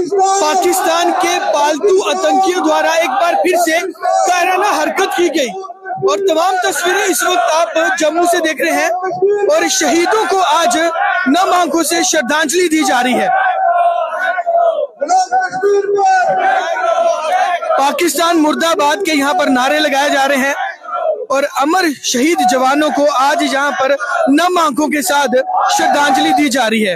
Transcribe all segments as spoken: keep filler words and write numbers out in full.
पाकिस्तान के पालतू आतंकियों द्वारा एक बार फिर से कायराना हरकत की गई और तमाम तस्वीरें इस वक्त आप जम्मू से देख रहे हैं और शहीदों को आज नम आंखों से श्रद्धांजलि दी जा रही है। पाकिस्तान मुर्दाबाद के यहाँ पर नारे लगाए जा रहे हैं और अमर शहीद जवानों को आज यहाँ पर नम आंखों के साथ श्रद्धांजलि दी जा रही है।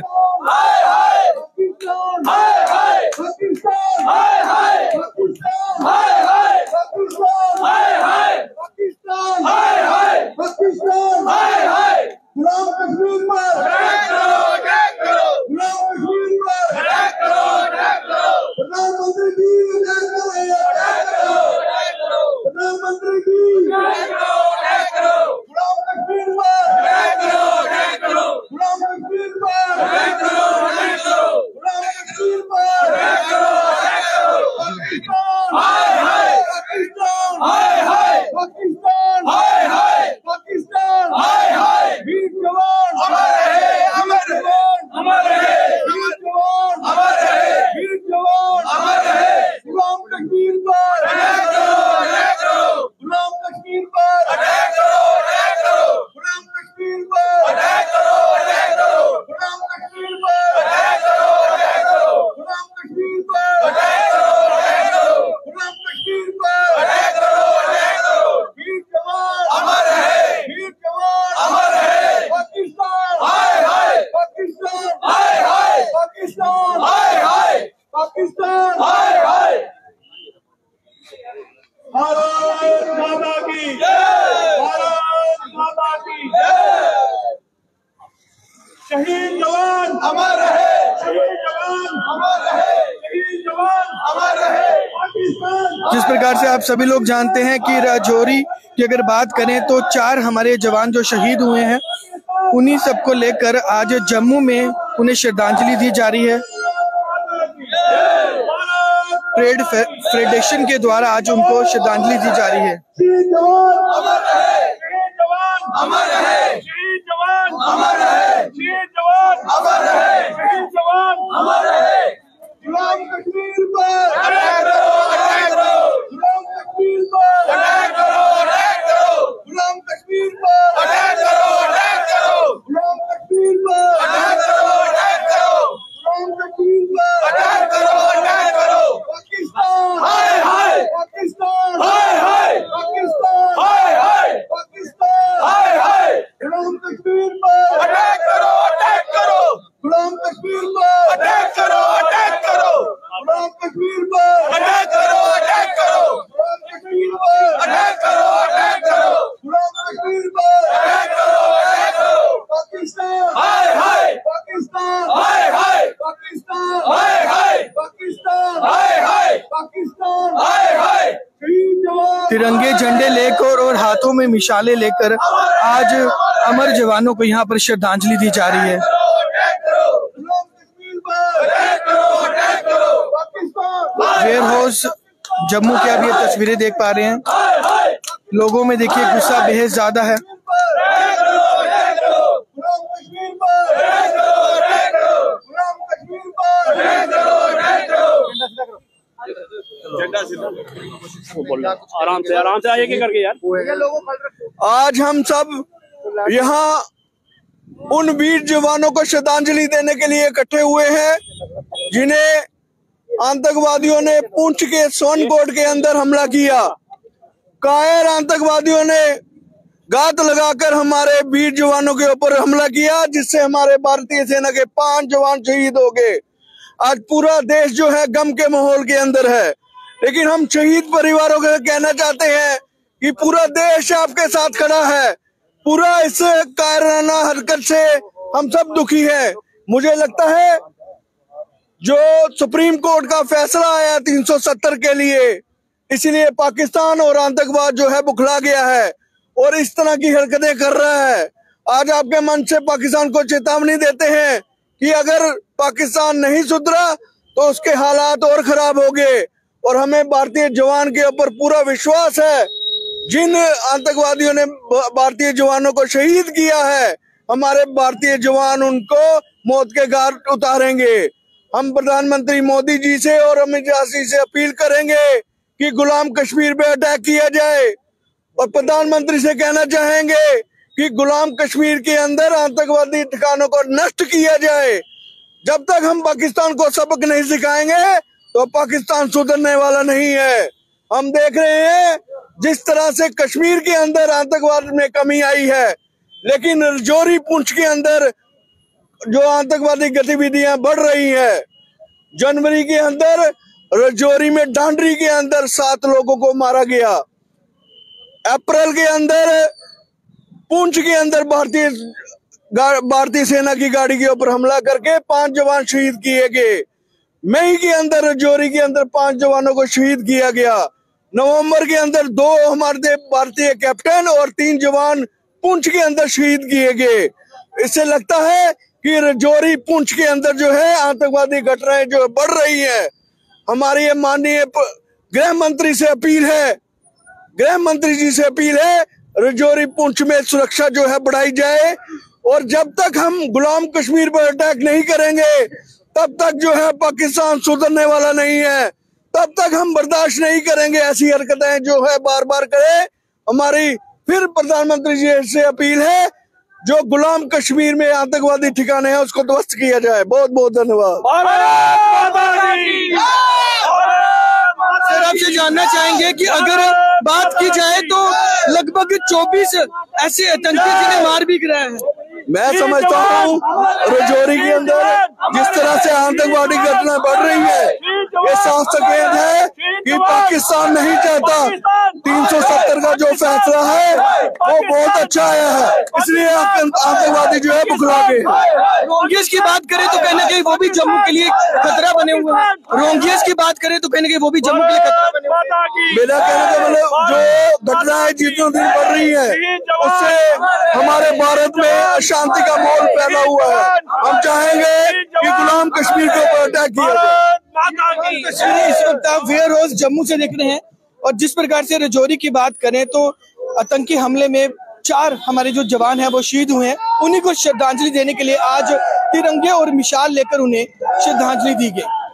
शहीद जवान अमर रहे, शहीद जवान अमर रहे, शहीद जवान अमर रहे। पाकिस्तान। जिस प्रकार से आप सभी लोग जानते हैं कि राजौरी की अगर बात करें तो चार हमारे जवान जो शहीद हुए हैं उन्हीं सबको लेकर आज जम्मू में उन्हें श्रद्धांजलि दी जा रही है। ट्रेड फेडरेशन के द्वारा आज उनको श्रद्धांजलि दी जा रही है। शहीद जवान अमर रहे, शहीद जवान अमर रहे, शहीद जवान अमर रहे, शहीद जवान अमर रहे, शहीद जवान अमर रहे। गुलाम कश्मीर पर अटैक करो, अटैक करो, गुलाम कश्मीर पर अटैक करो, अटैक करो, गुलाम कश्मीर पर अटैक करो, अटैक करो, गुलाम कश्मीर पर अटैक करो, अटैक करो, गुलाम कश्मीर पर अटैक करो, अटैक करो। पाकिस्तान हाय हाय, पाकिस्तान हाय हाय, पाकिस्तान हाय हाय, पाकिस्तान हाय हाय। गुलाम कश्मीर पर अटैक करो, अटैक करो, गुलाम कश्मीर पर अटैक करो, अटैक करो, गुलाम कश्मीर पर अटैक करो, अटैक करो, गुलाम कश्मीर पर अटैक करो, अटैक करो, गुलाम कश्मीर पर अटैक करो, अटैक करो। पाकिस्तान हाय हाय, पाकिस्तान हाय हाय, पाकिस्तान हाय हाय, पाकिस्तान हाय हाय, पाकिस्तान हाय हाय। शहीद जवान तिरंगे झंडे लेकर और हाथों में मिसाले लेकर आज अमर जवानों को यहाँ पर श्रद्धांजलि दी जा रही है। वेयर हाउस जम्मू की आप ये तस्वीरें देख पा रहे हैं। लोगों में देखिए गुस्सा बेहद ज्यादा है। आराम से आराम से आइए करके यार। आज हम सब यहाँ उन वीर जवानों को श्रद्धांजलि देने के लिए इकट्ठे हुए हैं जिन्हें आतंकवादियों ने पुंछ के सोनकोट के अंदर हमला किया। कायर आतंकवादियों ने घात लगाकर हमारे वीर जवानों के ऊपर हमला किया जिससे हमारे भारतीय सेना के पांच जवान शहीद हो गए। आज पूरा देश जो है गम के माहौल के अंदर है, लेकिन हम शहीद परिवारों को कहना चाहते हैं कि पूरा देश आपके साथ खड़ा है। पूरा इस कायराना हरकत से हम सब दुखी हैं। मुझे लगता है जो सुप्रीम कोर्ट का फैसला आया तीन सौ सत्तर के लिए, इसलिए पाकिस्तान और आतंकवाद जो है बुखला गया है और इस तरह की हरकतें कर रहा है। आज आपके मन से पाकिस्तान को चेतावनी देते हैं कि अगर पाकिस्तान नहीं सुधरा तो उसके हालात और खराब हो गए और हमें भारतीय जवान के ऊपर पूरा विश्वास है। जिन आतंकवादियों ने भारतीय जवानों को शहीद किया है, हमारे भारतीय जवान उनको मौत के घाट उतारेंगे। हम प्रधानमंत्री मोदी जी से और अमित शाह जी से अपील करेंगे कि गुलाम कश्मीर पे अटैक किया जाए और प्रधानमंत्री से कहना चाहेंगे कि गुलाम कश्मीर के अंदर आतंकवादी ठिकानों को नष्ट किया जाए। जब तक हम पाकिस्तान को सबक नहीं सिखाएंगे तो पाकिस्तान सुधरने वाला नहीं है। हम देख रहे हैं जिस तरह से कश्मीर के अंदर आतंकवाद में कमी आई है, लेकिन राजौरी पुंछ के अंदर जो आतंकवादी गतिविधियां बढ़ रही है। जनवरी के अंदर राजौरी में डांडरी के अंदर सात लोगों को मारा गया। अप्रैल के अंदर पुंछ के अंदर भारतीय भारतीय सेना की गाड़ी के ऊपर हमला करके पांच जवान शहीद किए गए। मई के अंदर राजौरी के अंदर पांच जवानों को शहीद किया गया। नवंबर के अंदर दो हमारे भारतीय कैप्टन और तीन जवान पुंछ के अंदर शहीद किए गए। इससे लगता है कि राजौरी पुंछ के अंदर जो है आतंकवादी घटनाएं जो बढ़ रही है। हमारी माननीय गृह मंत्री से अपील है गृह मंत्री जी से अपील है राजौरी पुंछ में सुरक्षा जो है बढ़ाई जाए, और जब तक हम गुलाम कश्मीर पर अटैक नहीं करेंगे तब तक जो है पाकिस्तान सुधरने वाला नहीं है। तब तक हम बर्दाश्त नहीं करेंगे ऐसी हरकतें जो है बार बार करे। हमारी फिर प्रधानमंत्री जी से अपील है जो गुलाम कश्मीर में आतंकवादी ठिकाने हैं उसको ध्वस्त किया जाए। बहुत बहुत धन्यवाद। सर, आपसे जानना चाहेंगे कि अगर बात की जाए तो लगभग चौबीस ऐसे आतंकी जिन्हें मार भी गिराया है। मैं समझता हूँ राजौरी के अंदर जिस तरह से आतंकवादी घटना बढ़ रही है, ये साफ संकेत है कि पाकिस्तान नहीं चाहता। तीन सौ सत्तर का जो फैसला है वो बहुत अच्छा आया है, इसलिए आतंकवादी जो है बुखला गए। रोहिंग्यास की बात करें तो कहीं ना कहीं वो भी जम्मू के लिए खतरा बने हुए हैं। रोहिंग्यास की बात करें तो कहीं ना कहीं वो भी जम्मू के लिए खतरा बने हुए हैं। मेरा कहने का मतलब जो घटनाएं जितनी दिन बढ़ रही है उससे हमारे भारत में अशांति का माहौल पैदा हुआ है। हम चाहेंगे कि गुलाम कश्मीर के ऊपर अटैक किया जाए। तस्वीरें इस वक्त आप फेयर रोज जम्मू से देख रहे हैं, और जिस प्रकार से राजौरी की बात करें तो आतंकी हमले में चार हमारे जो जवान हैं वो शहीद हुए हैं। उन्हीं को श्रद्धांजलि देने के लिए आज तिरंगे और मिसाल लेकर उन्हें श्रद्धांजलि दी गई।